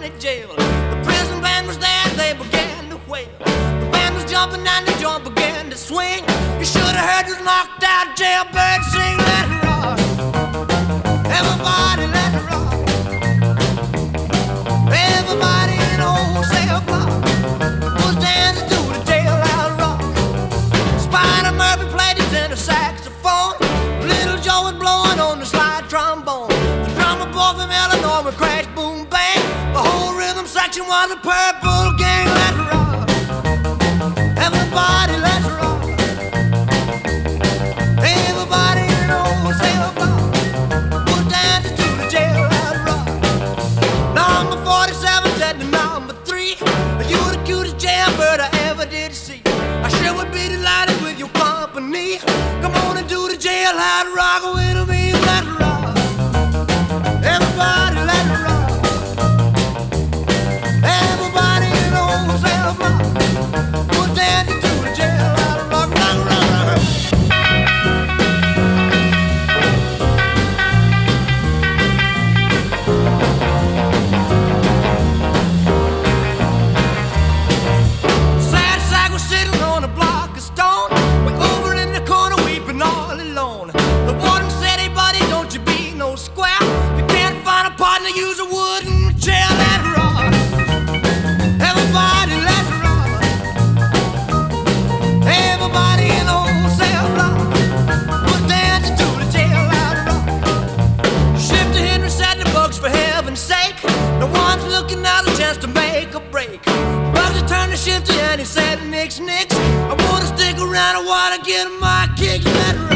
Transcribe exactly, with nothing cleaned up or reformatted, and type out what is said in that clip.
County Jail. The prison band was there, they began to wail. The band was jumping and the joint began to swing. You should have heard those knocked out jailbirds sing. Let it rock, everybody let it rock. Everybody in the whole cell block was dancing to the jailhouse rock. Spider Murphy played his tenor saxophone. Little Joe was blowing on the slide trombone. The drummer boy from Illinois would crash, boom, bang. The whole rhythm section was a Purple Gang. Let's rock, everybody, let's rock. Everybody in the whole cell block was dancing to the jailhouse rock. Number forty-seven said to number three, you were the cutest jailbird I ever did see. I sure would be delighted with your company. Come on and do the jailhouse rock with me. Let's rock, everybody, let's rock. Everybody in the whole cell block was dancing to the jailhouse rock. Rock, rock, rock. Sad sack was sitting on a block of stone, way over in the corner weeping all alone. The warden said, hey buddy, don't you be no square. If you can't find a partner, use a wooden chair. Let's rock, everybody, let's rock. Everybody in the whole cell block was dancing to the jailhouse rock. Shifter Henry said to Bugs, for heaven's sake, no one's looking out a chance to make a break. Bugsy turned to Shifter and he said, nix, nix, I wanna stick around, I wanna get my kicks. Let's rock.